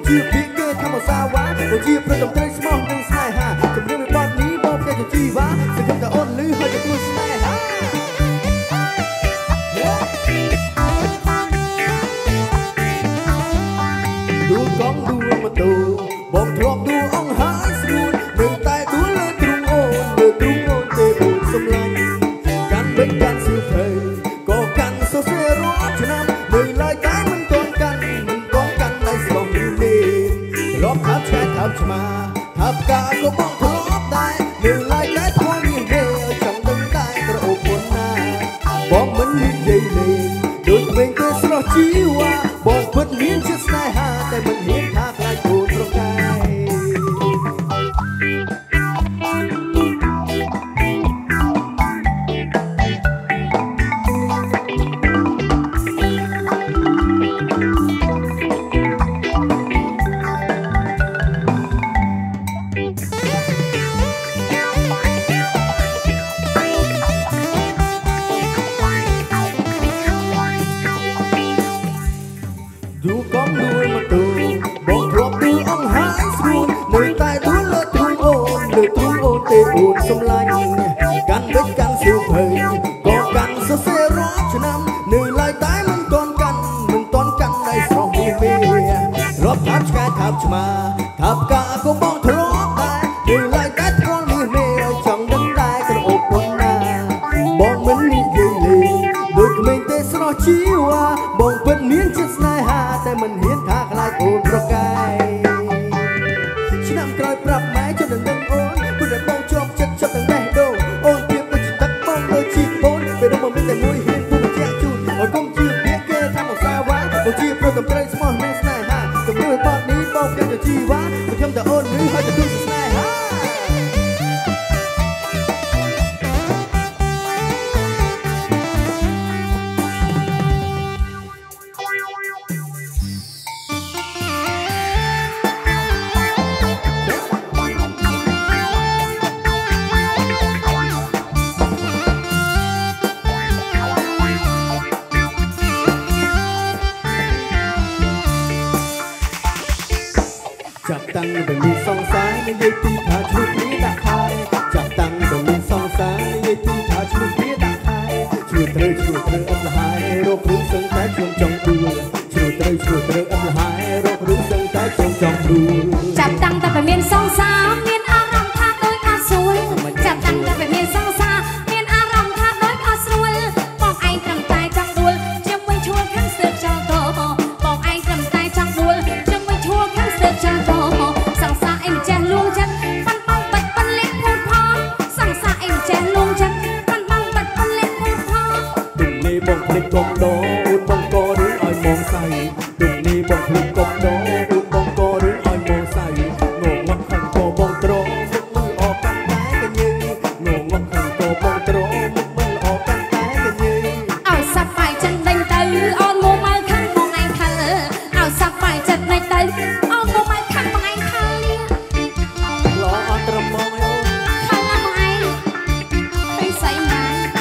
ជាពីគេធម្មសាវ៉ាក៏ជាប្រដំត្រីស្មោះនឹងស្នេហាជំរឿនបទនេះបងគេជាជីវ៉ាសង្ឃឹមថាអូនលឺហើយទទួលស្នេហាដួលកង់ដួលម៉ូតូបងធ្លាប់ដួលអង្ហើយស្រួលនៅតែដួលលើទ្រូងអូនលើទ្រូងអូនទេអូនសម្លាញ់កាន់បិទកាន់សៀវភៅក៏កាន់សរសេររាល់ឆ្នាំនៅឡើយតែមិនទាន់កាន់ដៃស្បោះនេះទេរាប់ថាឆ្ងាយថាឆ្មាថាផ្កាក៏បងធ្លាប់ដែរនៅឡើយតែធ្លាប់មានទេចង់ដឹងតែក្រអូបប៉ុណ្ណាបងមិននិយាយលេងដូចវិញទេស្រស់ជីវ៉ាបងពិតមានជាស្នេហាតែមិនហ៊ានថាខ្លាចអូនប្រកែដួលកង់ដួលម៉ូតូបងធ្លាប់ដួលអង្ហើយស្រួលនៅតែដួលលើទ្រូងអូនលើទ្រូងអូនទេអូនសម្លាញ់កាន់បិទកាន់សៀវភៅក៏កាន់សរសេររាល់ឆ្នាំនៅឡើយតែមិនទាន់កាន់ដៃស្រស់នេះទេរាប់ថាឆ្កែថាឆ្មាថាផ្កាក៏បងធ្លាប់ដែរនៅឡើយតែធ្លាប់មានទេចង់ដឹងដែរក្រអូបប៉ុណ្ណាបងមិននិយាយលេងដូចក្មេងទេស្រស់ជីវ៉ាបងពិតមានចិត្តស្នេហាតែមិនហ៊ានថាខ្លាចអូនប្រកែឆ្នាំក្រោយប្រាប់ម៉ែចង់ដឹងអូនព្រោះតែបងជាប់ចិត្តទាំងបេះដូងអូនពីដូចទឹកបងដូចជីបូនពេលនោះមិនមានតែមួយហ៊ានពុំបញ្ជាក់ជូនអូនកុំជឿពាក្យគេថាមកសាវ៉ាដូចជាប្រដំត្រីស្មោះនឹងស្នេហាជំរឿនបទនេះបងគេជាជីវ៉ាសង្ឃឹមថាអូននឹងហើយទទួលស្នេហាចាប់តាំងតែមានសង្សារនិយាយពីថាឈ្លុះគ្នាដាក់ខែចាប់តាំងតែមានសង្សារនិយាយពីថាឈ្លុះគ្នាដាក់ខែឈ្លុះត្រូវអត់លហើយរករឿងសឹងតែខ្ញុំចង់ដួលឈ្លុះត្រូវអត់លហើយរករឿងសឹងតែខ្ញុំចង់ដួលចាប់តាំងតែមានសង្សារមានអារម្មណ៍ថាដូចអត់ស្រួលចាប់តាំងតែមានសង្សារមានអារម្មណ៍ថាដូចអត់ស្រួលបងឯងត្រឹមតែចង់ដួលខ្ញុំមិនឈួលខាងស្ទើរចោលតបងឯងត្រឹមតែចង់ដួលខ្ញុំមិនឈួលខាងស្ទើរចោលតសង្សារឯងចេះលួងចិត្តប៉ាន់បងបាច់ប៉ាន់លេខពូតផងសង្សារឯងចេះលួងចិត្តប៉ាន់បងបាច់ប៉ាន់លេខពូតផងដុំនេះបងភ្លេចកុំដោអូនបងក៏រឿងឲ្យមកសៃដុំនេះបងភ្លេចកុំដោអូនបងក៏រឿងឲ្យមកសៃងងមកខាងក៏បងត្រមុខមើលអកកាន់តែកញើងងមកខាងក៏បងត្រមុខមើលអកកាន់តែកញើឲ្យសាប់បាយចិនដេញទៅអូនមកមកខាងបងឯងខលឲ្យសាប់បាយចិនដេញទៅអូនមកមកខាងបងឯងខលល្អអត់ត្រឹមមកឲ្យអូនខលណាបងឯងពីស្អីម៉ែ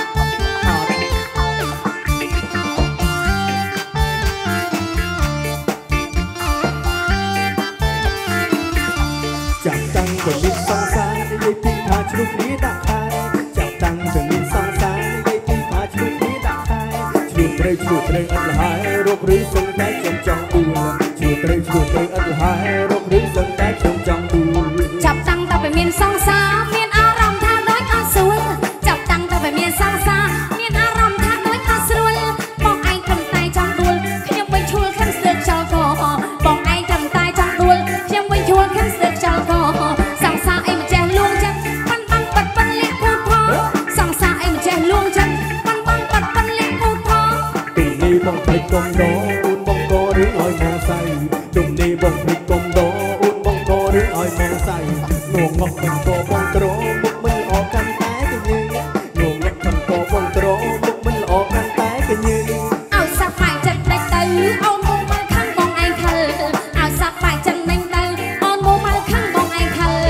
ចាប់តាំងតែមានសង្សារនិយាយពីថាឈ្លុះគ្នាដាក់ខែចាប់តាំងតែមានសង្សារនិយាយពីថាឈ្លុះគ្នាដាក់ខែឈ្លុះត្រូវអត់លហើយរករឿងសឹងតែខ្ញុំចង់ដួលឈ្លុះត្រូវអត់លហើយរករឿងសឹងតែខ្ញុំចង់ដួលចាប់តាំងតែមានសង្សារមានអារម្មណ៍ថាដូចអត់ស្រួលចាប់តាំងតែមានសង្សារមានអារម្មណ៍ថាដូចអត់ស្រួលបងឯងត្រឹមតែចង់ដួលខ្ញុំវិញឈួលខាងស្ទើរចោលកបងឯងត្រឹមតែចង់ដួលខ្ញុំវិញឈួលខាងស្ទើរចោលកសង្សារឯងមិនចេះលួងចិត្តប៉ាន់បងបាត់ប៉ាន់លេខពូតផងសង្សារឯងមិនចេះលួងចិត្តប៉ាន់បងបាត់ប៉ាន់លេខពូតផងពីនេះបងភ្លេចកុំដោអូនបងក៏រឿងឲ្យមកសៃដុំនេះបងភ្លេចកុំដោអូនបងក៏រឿងឲ្យមកសៃងងមកខាងក៏បងត្រមុខមិនអកកាន់តែកញើងងមកខាងក៏បងត្រមុខមិនអកកាន់តែកញើឲ្យសាប់បាយចិត្តដេញទៅអូនមកមកខាងបងឯងខលឲ្យសាប់បាយចិត្តដេញទៅអូនមកមកខាងបងឯងខល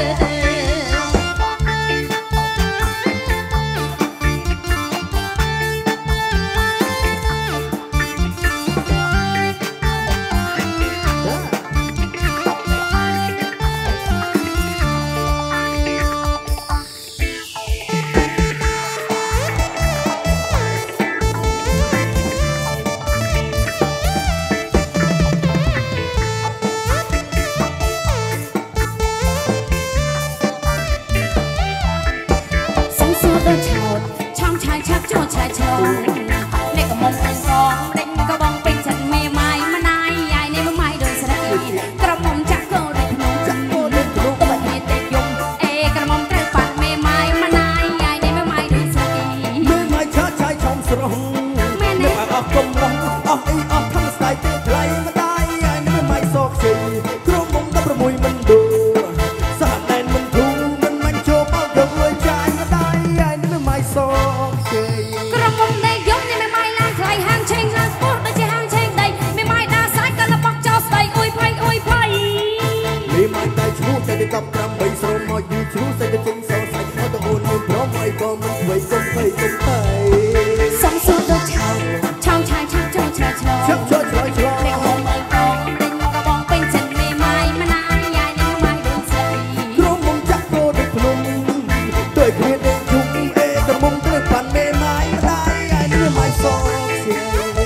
ได้กับรำใบสมอยอยู่ชูใส่กระจิงสอใส่เอาตะโอนมือพร้อมไว้ก็มันไว้กลมไปกลมไปสองสูดดอกชาวชาวชายชักโจชาชลอชักโจชลอยชลอยเด็กมองมือกองเด็กมองกระบองเป็นฉันไม่ไม้มานายยายในไม้โดนใส่กรมมงจักโกเด็กพนมด้วยเครียดเองจุกเอกระมงด้วยปันไม่ไม้มานายยายในไม้ซองเสีย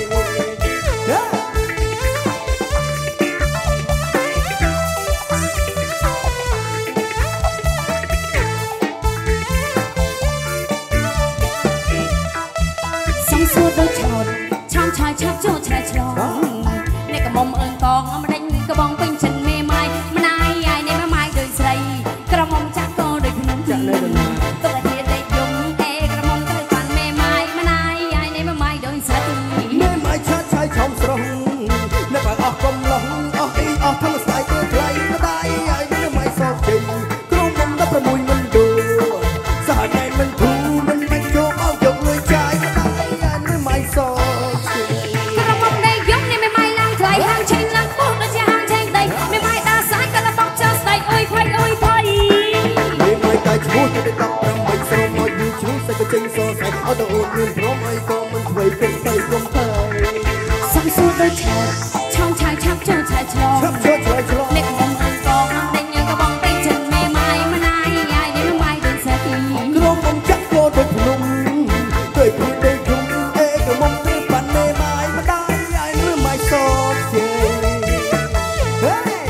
สูดดอกชาวชาวชายชักโจชาชลอในกระมองเอิงกองมาเด็กกระบองเป็นฉันไม่ไม้มานายยายในไม้โดนใส่กระมองจักโกโดยพนมตัวเทียนได้ยงเอกระมองด้วยปันไม่ไม้มานายยายในไม้โดนใส่ไม่ไม้ชาชายชอมสรงในปากออกกลมหลงออกอีออกทำสายเกลือไกลมาได้ยายในไม้ซอกจริงกรมมงรับประมุยมันดูสหายมันถูมันไม่โจมเอาหยกเลยใจมาได้ยายในไม้ซอกจริงกระมองได้ยงในไม้ล้างไกลห่างเชงล้างปุ๊บแล้วจะห่างเชงได้ไม่ไม้ตาสายกระบอกจะใส่โอ้ยไผ่โอ้ยไผ่ไม่ไม้ตายชูจะได้กับรำใบสมอยอยู่ชูใส่กระจิงซอใส่เอาตะโอนมือพร้อมไว้ก็มันไว้กลมไปกลมไปสองสูดดอกชาวชาวชายชักโจชาชลอเด็กมองเอิงกองเด็กยังกระบองเป็นฉันไม่ไม้มานายยายในไม้โดนใส่กรมมงจักโกดพนมด้วยพื้นได้จุ่มเอกระมงด้วยปันไม่ไม้มาได้ยายในไม้ซอกเสียเฮ้ย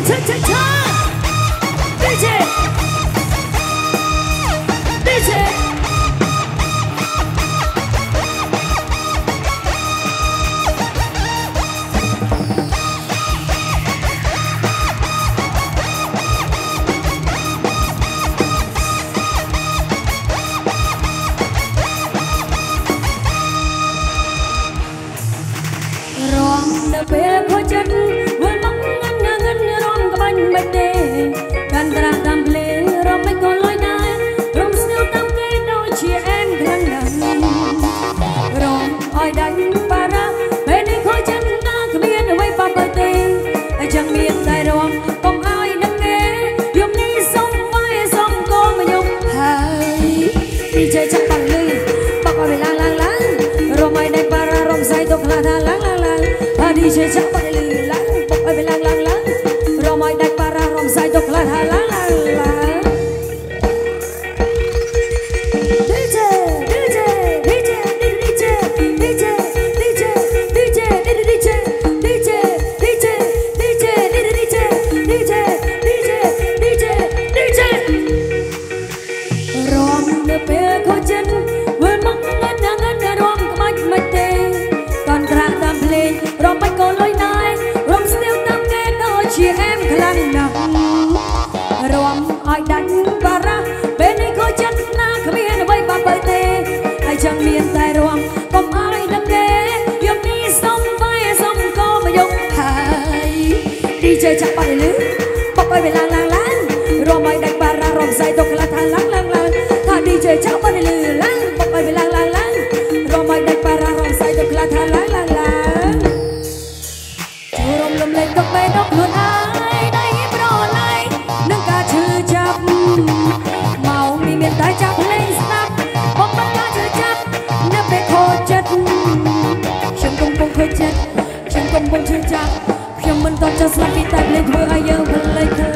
ពេលខូចចិត្តវិលមកងឹងរំក្បាញ់មិនទេកាន់ត្រាស់តាមភ្លេងរំមិនក៏លយដែររំស្នើតាមគេដូចជាអែមខ្លាំងណាស់រំឲ្យដាច់បារៈពេលនេះខូចចិត្តណាគ្មានអ្វីបាក់ទេតែchẳngមានតែរំកុំឲ្យនឹងគេយប់នេះសុំវាយសុំក៏មកយប់ហើយទីជ័យចាំបាក់លឺបាក់ឲ្យឡើងរំឲ្យដាច់បារៈរំសាយទៅខ្លាថាឡើងđi chơi chắc bay lì láng bốc ơi phải láng rồi mọi đánh para rồng dài độc là hà láng DJ rồng nửa bề khô chân với mong ngân rồng có bạch mệt tê còn ra đam lên rồng bạch có lối nai rồng siêu tam nghe đôi chị em khăn nặng rồng ai đánh và ra bên này có chân na không biết bay ba bay tê ai chẳng miền tai rồng không ai đam nghe yếm đi sông vai sông có mà dùng hai đi chơi chắc bay lứ bọc bay về làng rồng ai đánh và ra rồng dài độc là thà láng thà đi chơi chắc bay lứ láng bọc bay về làng rồng ai đánh và ra rồng dài độc là thà láng rồng lầm lên tóc bé đốc luôn ai đây pro lại nâng ca chữ chắp màu mi miền tây chắp lên snap bóng bóng ca chữ chắp nếp bé khô chất chân công bông khơi chất chân công bông chữ chắp khi mình to cho snap đi tay lên thưa ai yêu lên